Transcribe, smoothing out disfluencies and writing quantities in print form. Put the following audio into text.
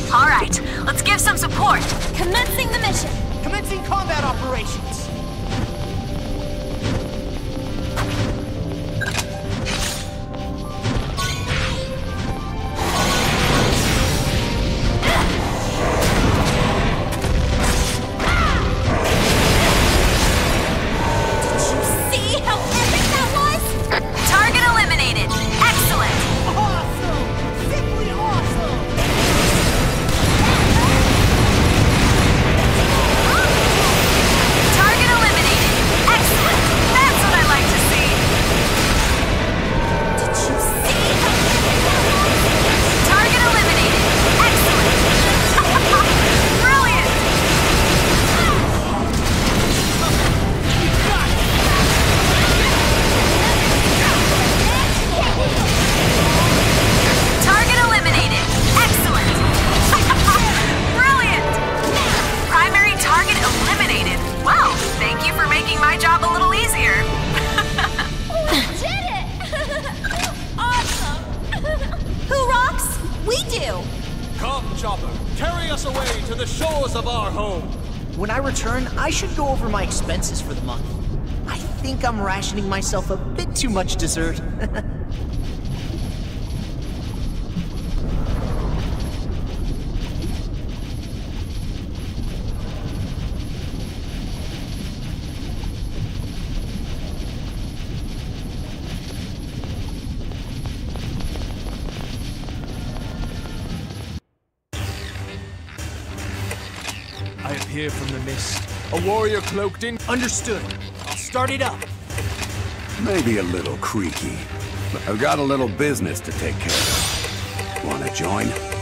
All right, let's give some support. Commencing the mission. Commencing combat operations. Chopper, carry us away to the shores of our home. When I return, I should go over my expenses for the month. I think I'm rationing myself a bit too much dessert. I appear from the mist, a warrior cloaked in... Understood. I'll start it up. Maybe a little creaky, but I've got a little business to take care of. Wanna join?